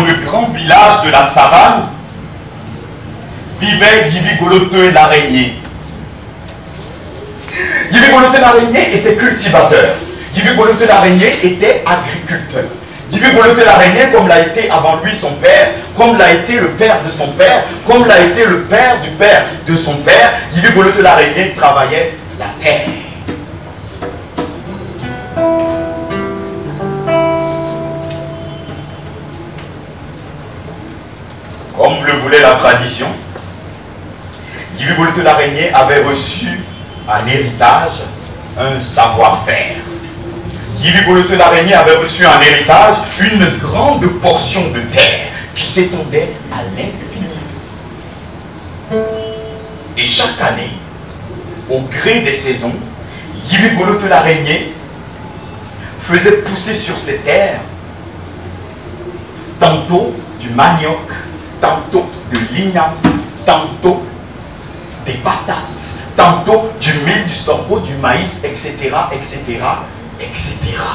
le grand village de la savane, vivait Yivigolote l'araignée. Yivigolote l'araignée était cultivateur. Yivigolote l'araignée était agriculteur. Yivigolote l'araignée, comme l'a été avant lui son père, comme l'a été le père de son père, comme l'a été le père de son père, Yivigolote l'araignée travaillait la terre. Comme le voulait la tradition, Yivigolote l'araignée avait reçu en héritage un savoir-faire. Yivigolote l'araignée avait reçu en héritage une grande portion de terre qui s'étendait à l'infini. Et chaque année, au gré des saisons, Yivigolote l'araignée faisait pousser sur ces terres tantôt du manioc, tantôt de l'igname, tantôt des patates, tantôt du mil, du sorgho, du maïs, etc., etc., etc.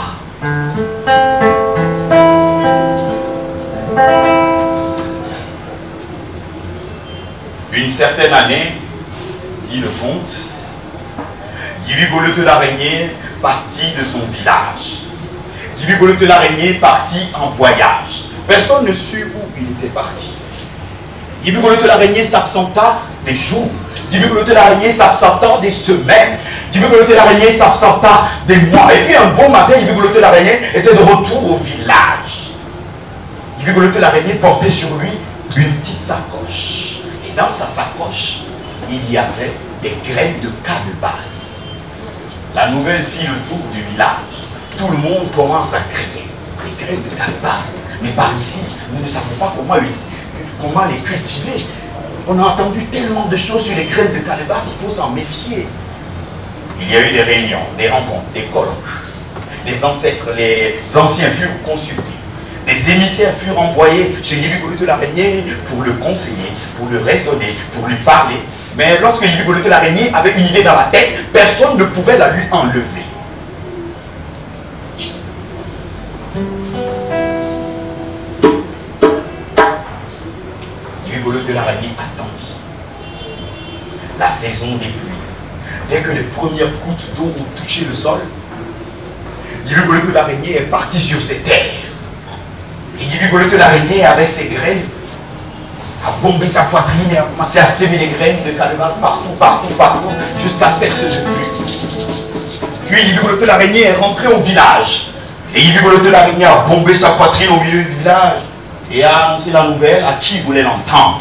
Une certaine année, dit le conte, Yivigolote l'araignée partit de son village. Yivigolote l'araignée partit en voyage. Personne ne sut où il était parti. Yivigolote l'araignée s'absenta des jours. Yivigolote l'araignée s'absenta des semaines. Yivigolote l'araignée s'absenta des mois. Et puis un beau matin, Yivigolote l'araignée était de retour au village. Yivigolote l'araignée portait sur lui une petite sacoche. Et dans sa sacoche, il y avait des graines de calebasse. La nouvelle fit le tour du village. Tout le monde commence à crier. Les graines de calebasse. Mais par ici, nous ne savons pas comment les cultiver. On a entendu tellement de choses sur les graines de calebasse, il faut s'en méfier. Il y a eu des réunions, des rencontres, des colloques. Les ancêtres, les anciens furent consultés. Des émissaires furent envoyés chez Yivigolote l'araignée pour le conseiller, pour le raisonner, pour lui parler. Mais lorsque Yivigolote l'araignée avait une idée dans la tête, personne ne pouvait la lui enlever. Yivigolote l'araignée attendit la saison des pluies. Dès que les premières gouttes d'eau ont touché le sol, Yivigolote l'araignée est parti sur ses terres. Et Yivigolote l'araignée, avec ses graines, a bombé sa poitrine et a commencé à semer les graines de calebasse partout, jusqu'à perte de vue. Puis Yivigolote l'araignée est rentré au village. Et Yivigolote l'araignée a bombé sa poitrine au milieu du village et a annoncé la nouvelle à qui voulait l'entendre.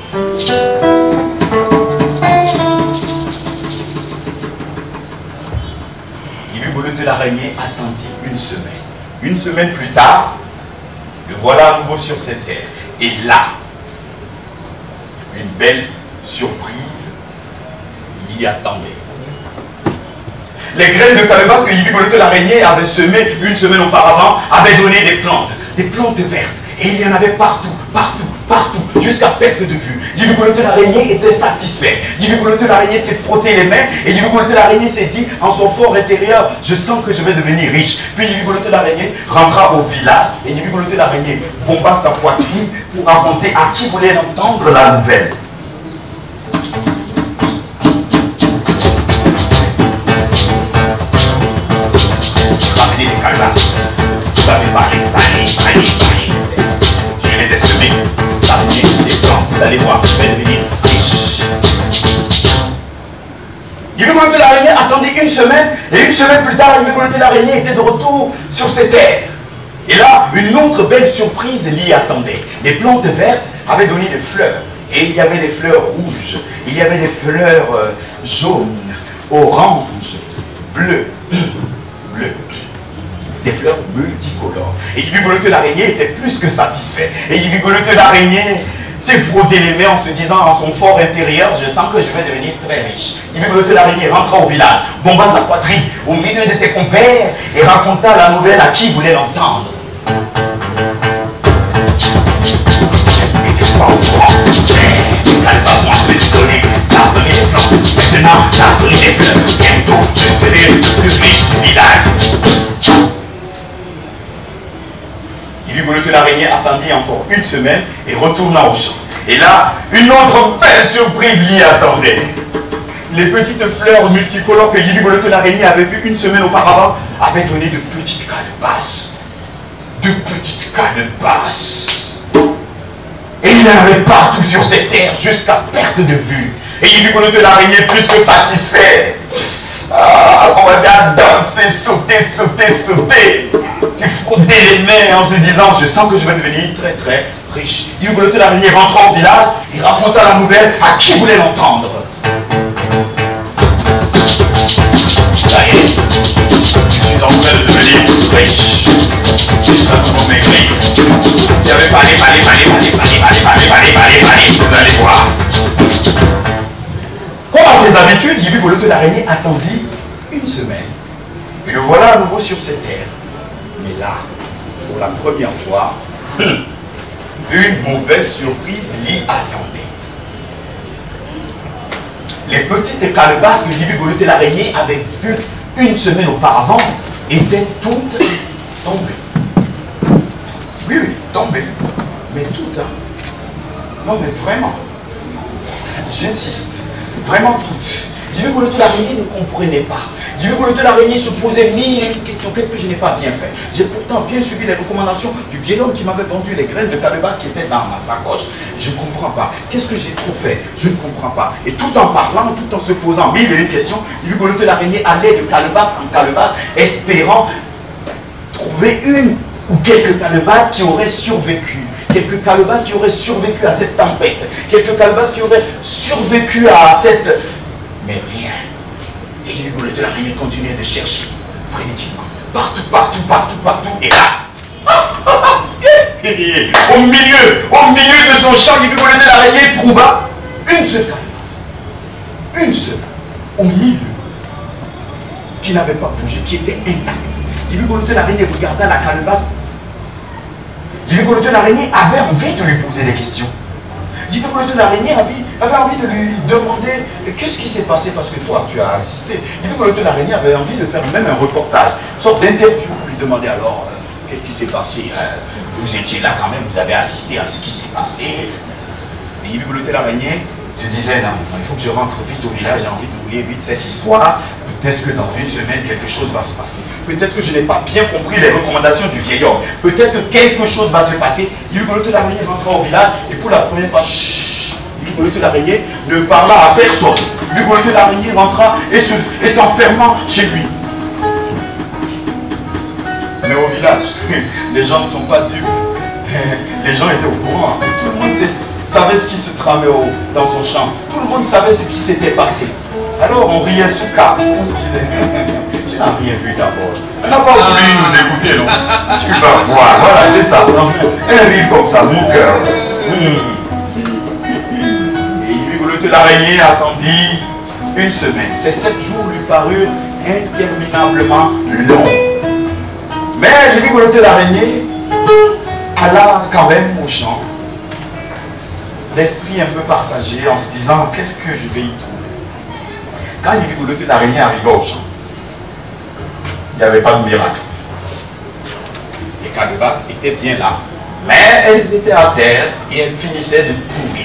Yivigolote l'araignée attendit une semaine. Une semaine plus tard, le voilà à nouveau sur cette terre. Et là, une belle surprise l'y attendait. Les graines de calebasse que Yivigolote l'araignée avait semées une semaine auparavant avaient donné des plantes vertes. Et il y en avait partout, jusqu'à perte de vue. Yivigolote l'araignée était satisfait. Yivigolote l'araignée s'est frotté les mains et Yivigolote l'araignée s'est dit en son fort intérieur, je sens que je vais devenir riche. Puis Yivigolote l'araignée rentra au village et Yivigolote l'araignée bomba sa poitrine pour raconter à qui voulait entendre la nouvelle. Ramenez les calebasses. Vous avez parlé. Je les ai semés. Ramenez les plants. Vous allez voir, je vais devenir riche. Yivigolote l'araignée attendit une semaine, et une semaine plus tard, Yivigolote l'araignée était de retour sur ses terres. Et là, une autre belle surprise l'y attendait. Les plantes vertes avaient donné des fleurs. Et il y avait des fleurs rouges, il y avait des fleurs jaunes, oranges, bleues, des fleurs multicolores. Et Yivigolote l'araignée était plus que satisfait. Et Yivigolote l'araignée s'est frotté les mains en se disant en son fort intérieur, je sens que je vais devenir très riche. Yivigolote l'araignée rentra au village, bomba sa poitrine au milieu de ses compères et raconta la nouvelle à qui voulait l'entendre. Pas au courant, mais les calebasses ont un peu déconné, ça a donné des plantes, maintenant ça a donné des fleurs, bientôt je serai le plus riche du village. Yivigolote Goulotte l'araignée attendit encore une semaine et retourna au champ. Et là, une autre belle surprise l'y attendait. Les petites fleurs multicolores que Yibi Goulotte l'araignée avait vues une semaine auparavant avaient donné de petites calebasses. De petites calebasses. Et il n'en avait pas tout sur cette terre jusqu'à perte de vue. Et Yibi Goulotte l'araignée plus que satisfait. Ah, on va bien danser, sauter, sauter, sauter. Se frotter les mains en se disant, je sens que je vais devenir très très riche. Yibi Goulotte l'araignée rentra au village et raconta la nouvelle à qui voulait l'entendre. Ça y est, je suis en train de devenir riche. Je suis un trop maigri. J'avais parlé, vous allez voir. Comme à ses habitudes, Yibi Goulotte l'araignée attendit une semaine. Et le voilà à nouveau sur cette terre. Mais là, pour la première fois, une mauvaise surprise l'y attendait. Les petites calebasses que Yibi Goulotte l'araignée avait vues une semaine auparavant étaient toutes tombées. Oui, oui, tombées. Mais toutes, hein. Non, mais vraiment. J'insiste. Vraiment toutes. Yibi Goulotte l'araignée ne comprenait pas. Yibi Goulotte l'araignée se posait mille et une questions. Qu'est-ce que je n'ai pas bien fait? J'ai pourtant bien suivi les recommandations du vieil homme qui m'avait vendu les graines de calebasse qui étaient dans ma sacoche. Je ne comprends pas. Qu'est-ce que j'ai trop fait? Je ne comprends pas. Et tout en parlant, tout en se posant mille et une questions, Yibi Goulotte l'araignée allait de calebasse en calebasse, espérant trouver une ou quelques calebasses qui auraient survécu. Quelques calebasses qui auraient survécu à cette tempête. Quelques calebasses qui auraient survécu à cette... Mais rien. Et Yibi Goulotte l'araignée continuait de chercher, frénétiquement. Partout, partout, partout, partout. Et là, au milieu de son champ, Yibi Goulotte l'araignée trouva une seule calebasse. Une seule. Au milieu. Qui n'avait pas bougé, qui était intacte. Yibi Goulotte l'araignée regarda la calebasse. Yibi Goulotte l'araignée avait envie de lui poser des questions. Yibi Goulotte l'araignée avait envie de lui demander qu'est-ce qui s'est passé parce que toi tu as assisté. Yibi Goulotte l'araignée avait envie de faire même un reportage, une sorte d'interview pour lui demander alors qu'est-ce qui s'est passé. Vous étiez là quand même, vous avez assisté à ce qui s'est passé. Et Yibi Goulotte l'araignée se disait non, il faut que je rentre vite au village, j'ai envie d'oublier vite cette histoire. Peut-être que dans une semaine, quelque chose va se passer. Peut-être que je n'ai pas bien compris les recommandations du vieil homme. Peut-être que quelque chose va se passer. Yibi Goulotte l'araignée rentra au village et pour la première fois, Yibi Goulotte l'araignée ne parla à personne. Yibi Goulotte l'araignée rentra et s'enferma chez lui. Mais au village, les gens ne sont pas dupes. Les gens étaient au courant. Tout le monde savait ce qui se tramait dans son champ. Tout le monde savait ce qui s'était passé. Alors on riait sous cap. On se disait, tu n'as rien vu d'abord. Tu n'as pas voulu nous écouter, non? Tu vas voir, voilà, c'est ça. Un rire comme ça, mon cœur. Et Yibi Goulotte l'araignée attendit une semaine. Ces 7 jours lui parurent interminablement longs. Mais Yibi Goulotte l'araignée alla quand même au champ, l'esprit un peu partagé, en se disant qu'est-ce que je vais y trouver. Quand Yibi Goulotte l'araignée arriva au champ, il n'y avait pas de miracle. Les calebasses étaient bien là, mais elles étaient à terre et elles finissaient de pourrir.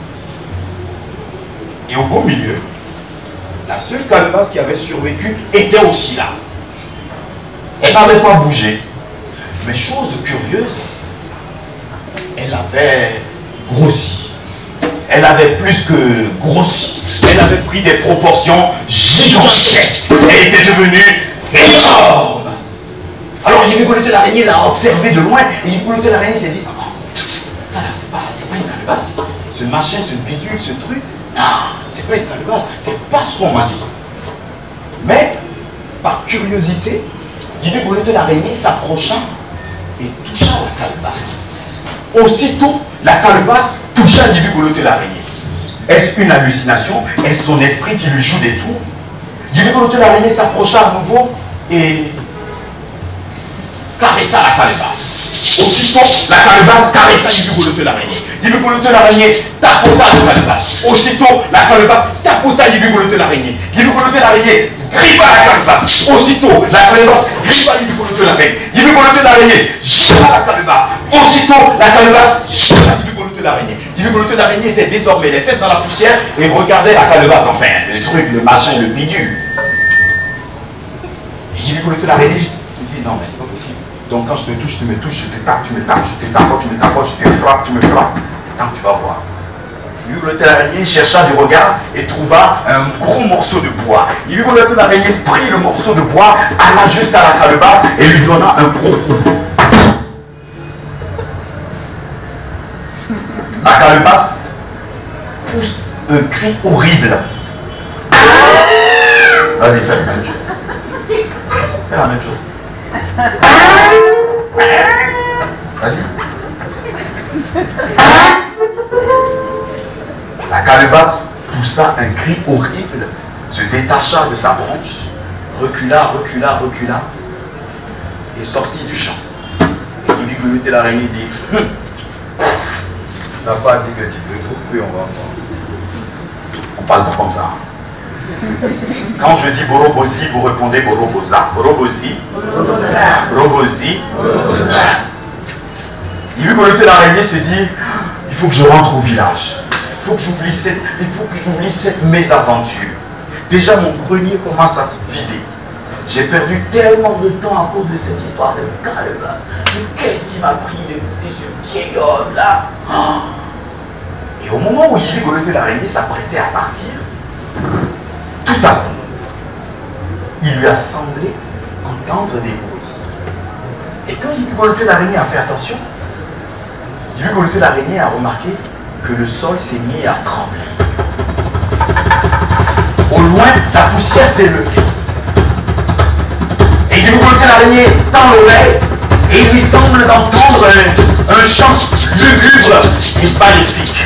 Et au beau milieu, la seule calebasse qui avait survécu était aussi là. Elle n'avait pas bougé. Mais chose curieuse, elle avait grossi. Elle avait plus que grossi. Elle avait pris des proportions gigantesques. Elle était devenue énorme. Alors Yibi Goulotte l'araignée l'a observé de loin. Et Yibi Goulotte l'araignée s'est dit, oh, ça là, c'est pas une calebasse. Ce machin, ce bidule, ce truc, non, c'est pas une calebasse. C'est pas ce qu'on m'a dit. Mais, par curiosité, Yibi Goulotte l'araignée s'approcha et toucha la calebasse. Aussitôt, la calebasse toucha Yibi Goulotte l'araignée. Est-ce une hallucination? Est-ce son esprit qui lui joue des tours? Yibi Goulotte l'araignée s'approcha à nouveau et caressa la calebasse. Aussitôt, la calebasse caressa Yibigolote l'araignée. Yibigolote l'araignée tapota la calebasse. Aussitôt, la calebasse tapota Yibigolote l'araignée. Yibigolote l'araignée griffa la calebasse. Aussitôt, la calebasse griffa Yibigolote l'araignée. Yibigolote l'araignée jeta la calebasse. Aussitôt, la calebasse jeta Yibigolote l'araignée. Yibigolote l'araignée était désormais les fesses dans la poussière et regardait la calebasse. Enfin, le truc, le machin, le bidule. Et Yibigolote l'araignée se dit non, mais c'est pas possible. Donc quand je te touche, tu me touches, je te tape, tu me tapes, je te tape, tu me tapes, je te frappe, tu me frappes. Quand tu vas voir. Yibigolote l'araignée chercha du regard et trouva un gros morceau de bois. Yibigolote l'araignée prit le morceau de bois, alla jusqu'à la calebasse et lui donna un gros coup. La calebasse pousse un cri horrible. Vas-y, fais la même chose. Fais la même chose. Vas-y. La calebasse poussa un cri horrible, se détacha de sa branche, recula et sortit du champ. Et Yibigolote l'araignée dit tu n'as pas dit que tu peux couper, on va voir. On parle pas comme ça. Quand je dis Borobosi, vous répondez Borobosa. Borobosi. Borobosi. Yibigolote l'araignée se dit il faut que je rentre au village. Il faut que j'oublie cette mésaventure. Déjà mon grenier commence à se vider. J'ai perdu tellement de temps à cause de cette histoire de calebasse. Mais qu'est-ce qui m'a pris d'écouter ce vieil homme là? Et au moment où Yibigolote l'araignée s'apprêtait à partir, tout à coup, il lui a semblé entendre des bruits. Et quand Yibigolote l'araignée a fait attention, Yibigolote l'araignée a remarqué que le sol s'est mis à trembler. Au loin, la poussière s'est levée. Et Yibigolote l'araignée tend l'oreille et il lui semble d'entendre un chant lugubre et palétique.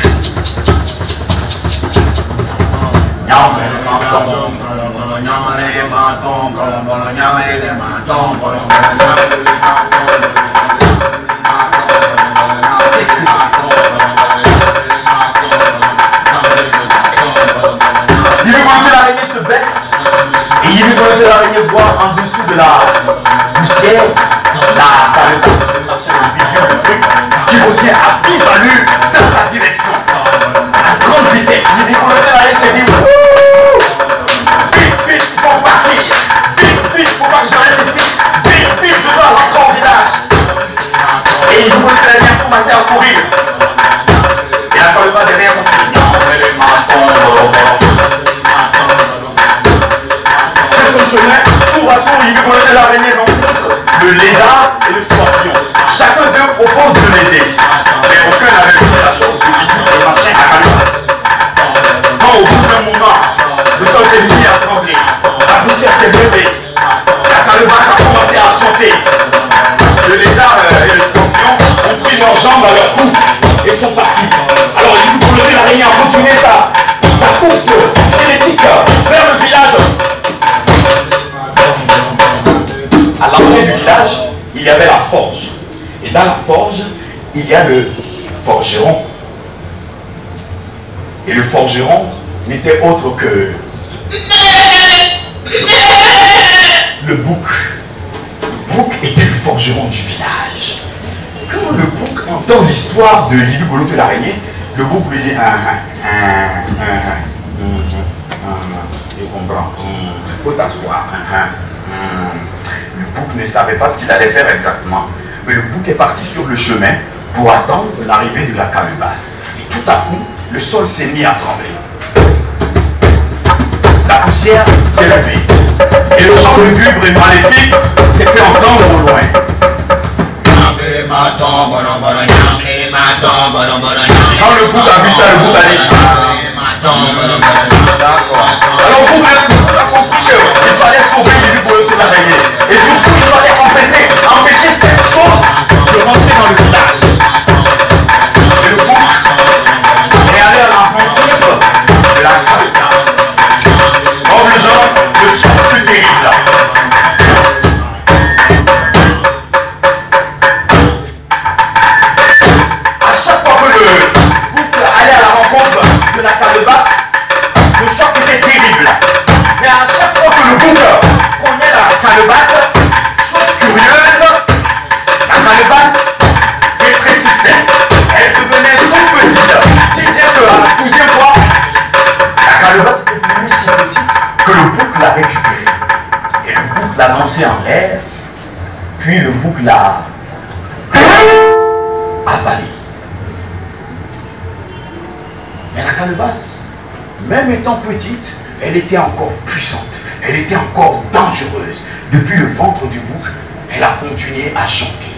Yibigolote l'araignée se baisse et Yibigolote l'araignée voit en dessous de la poussière la calebasse, le machin, le bidule, le truc qui revient à vive allure dans sa direction à grande vitesse. Yibigolote l'araignée se dit vite, il faut partir, vite, il faut pas que je reste ici, vite, je dois rentrer au village. Et Yibigolote l'araignée a commencé à courir et la calebasse derrière continue. Chemin, tour à tour, Yibigolote l'araignée rencontre le lézard et le scorpion. Chacun d'eux propose de l'aider, mais aucun n'avait fait la chose du bidule de machin à calebasse. Quand au bout d'un moment, le sol s'est mis à trembler, la poussière s'est levée, la calebasse a commencé à chanter. Le lézard et le scorpion ont pris leurs jambes à leur cou et sont partis. Alors Yibigolote l'araignée a continué sa course frénétique vers le village. À l'entrée du village, il y avait la forge. Et dans la forge, il y a le forgeron. Et le forgeron n'était autre que le bouc. Le bouc était le forgeron du village. Quand le bouc entend l'histoire de Yibigolote l'araignée, le bouc lui dit je comprends, il faut t'asseoir. Le bouc ne savait pas ce qu'il allait faire exactement. Mais le bouc est parti sur le chemin pour attendre l'arrivée de la calebasse. Et tout à coup, le sol s'est mis à trembler. La poussière s'est levée. Et le chant lugubre et maléfique s'est fait entendre au loin. Quand le bouc a vu ça, le bouc a dit alors le bouc a compris qu'il fallait sauver Yibigolote l'araignée. Et surtout, il fallait empêcher cette chose de rentrer dans le village. Et le bouc est allé à la rencontre de la calebasse. Obligeant le chant plus terrible. lancé en l'air, puis le bouc l'a avalé. Mais la calebasse, même étant petite, elle était encore puissante, elle était encore dangereuse. Depuis le ventre du bouc, elle a continué à chanter.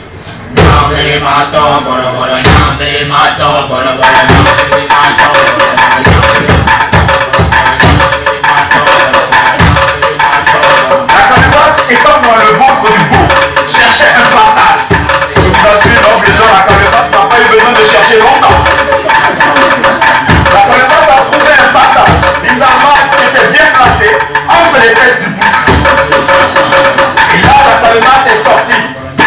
La calebasse, étant dans le ventre du bouc, cherchait un passage. Je vous assure, donc les gens, la calebasse n'a pas eu besoin de chercher longtemps. La calebasse a trouvé un passage. Les armes étaient bien placés entre les fesses du bouc. Et là, la calebasse est sortie.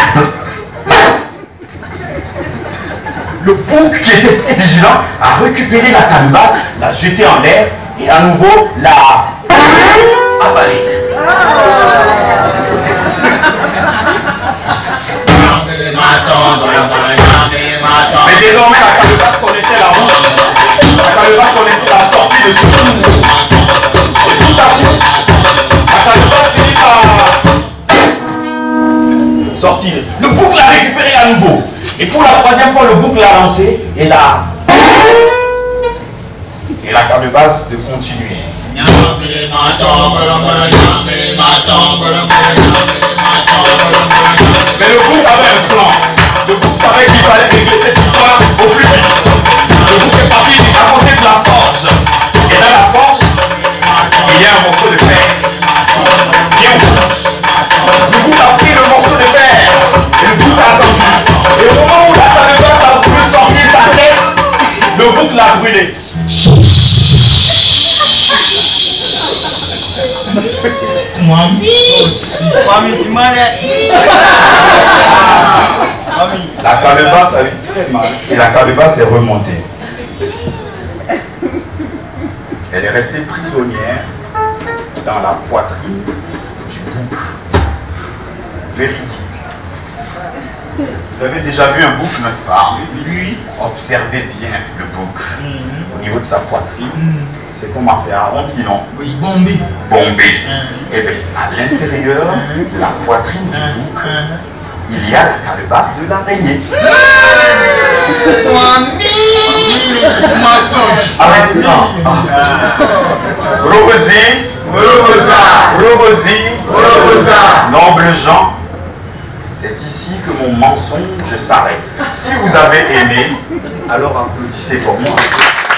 Le bouc, qui était très vigilant, a récupéré la calebasse, l'a jetée en l'air et à nouveau l'a avalée. Mais désormais, la calebasse connaissait la bouche. La calebasse connaissait la sortie de tout. Et tout à coup, la calebasse finit par sortir. Le bouc l'a récupéré à nouveau. Et pour la troisième fois, le bouc l'a lancé et la calebasse de continuer. Mais le bouc avait un plan. Le bouc savait qu'il fallait régler cette histoire au plus vite. Le bouc est parti à côté de la forge. Et dans la forge, il y a un morceau de fer bien rouge. Le bouc a pris le morceau de fer et le bouc a attendu. Et au moment où la calebasse a voulu sortir sa tête, le bouc l'a brûlé. La calebasse a eu très mal et la calebasse est remontée. Elle est restée prisonnière dans la poitrine du bouc. Véridique. Vous avez déjà vu un bouc, n'est-ce pas? Lui, observez bien le bouc. Au niveau de sa poitrine, c'est comment? C'est arrondi, non? Oui, bombé. Bombé. Et bien, à l'intérieur de la poitrine du bouc, il y a la calebasse de l'araignée. Avec ça. Robosi, noble gens, c'est ici que mon mensonge s'arrête. Si vous avez aimé, alors applaudissez pour moi.